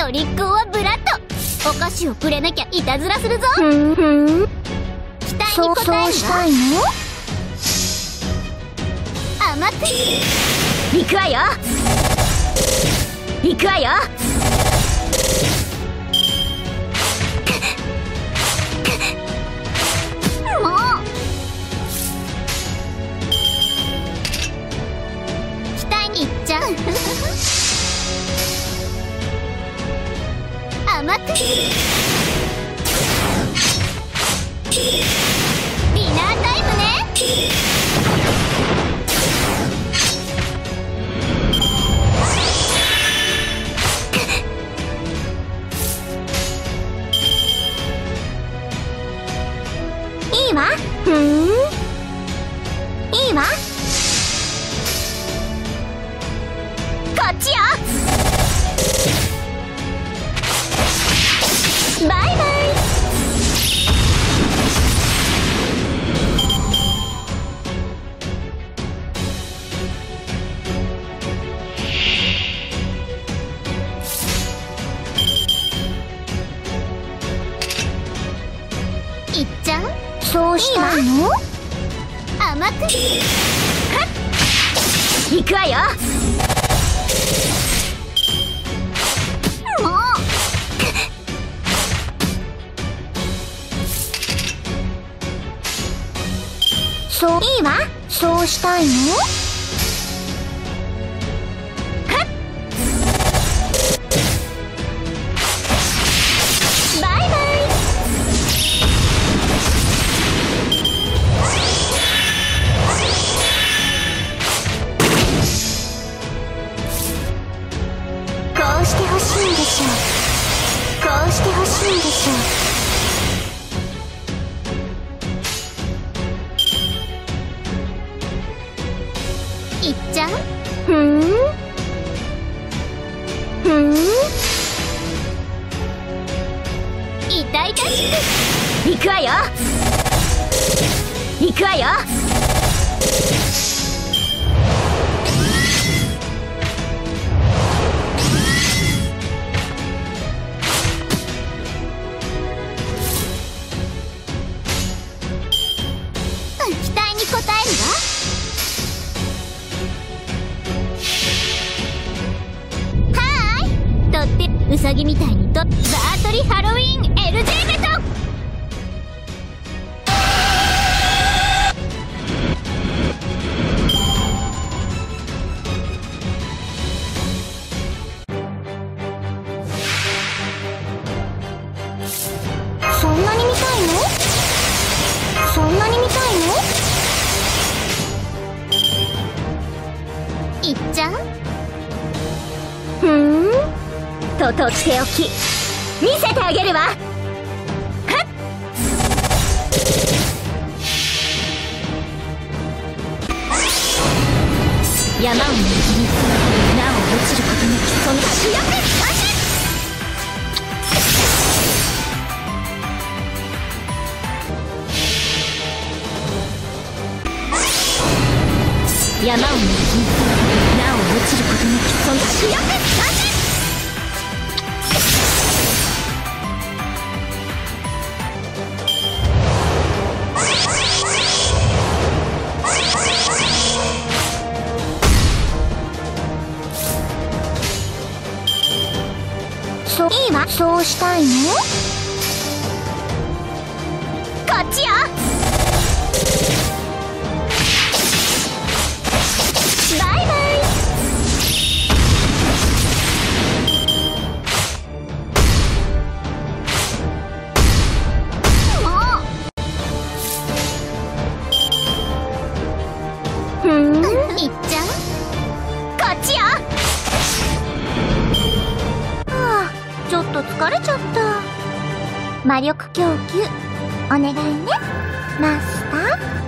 トリックオアブラッド。お菓子をくれなきゃいたずらするぞ。期待に応えるわ。 そうしたいの？ 甘く行くわよ。行くわよ。 もう期待にいっちゃう。甘くディナータイムね。 いいわ。いいわ。こっちよ。バイバイ。 いっちゃう。 そうしたいの？ 甘く行くわよ。 もうそういいわ。そうしたいの？バイバイ。こうしてほしいんでしょう。こうしてほしいんでしょう。 いっちゃう。痛々しく行くわよ。行くわよ。 期待に応えるわ。はーい。とってウサギみたいにバートリハロウィン LJ ベト。 そんなに見たいの？そんなに見たいの？ いっちゃう。 とっておき見せてあげるわ。山を握りなお落ちることなきその主役山を握りなお落ちることなきその主役いいわ。そうしたいの？こっちよ。バイバイ。 もういっちゃう。 こっちよ。ちょっと疲れちゃった。魔力供給お願いねマスター。